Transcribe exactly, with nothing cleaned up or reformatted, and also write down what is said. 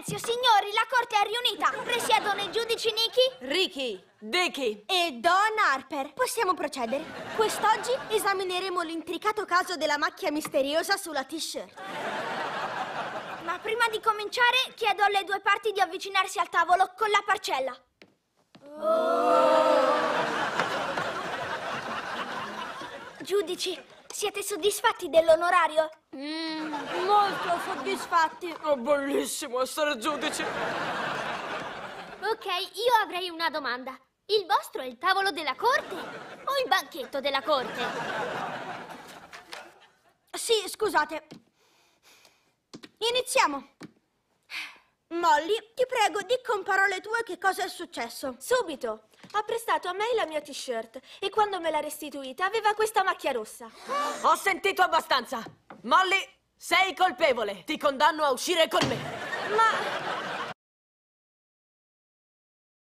Silenzio, signori, la corte è riunita. Presiedono i giudici Nikki, Ricky, Dicky e Don Harper. Possiamo procedere. Quest'oggi esamineremo l'intricato caso della macchia misteriosa sulla t-shirt. Ma prima di cominciare chiedo alle due parti di avvicinarsi al tavolo con la parcella. Giudici, siete soddisfatti dell'onorario? Mm, molto soddisfatti. È bellissimo essere giudici. Ok, io avrei una domanda. Il vostro è il tavolo della corte o il banchetto della corte? Sì, scusate. Iniziamo. Molly, ti prego, di con parole tue che cosa è successo. Subito. Ha prestato a me la mia t-shirt e quando me l'ha restituita aveva questa macchia rossa. Ho sentito abbastanza. Molly, sei colpevole. Ti condanno a uscire con me. Ma...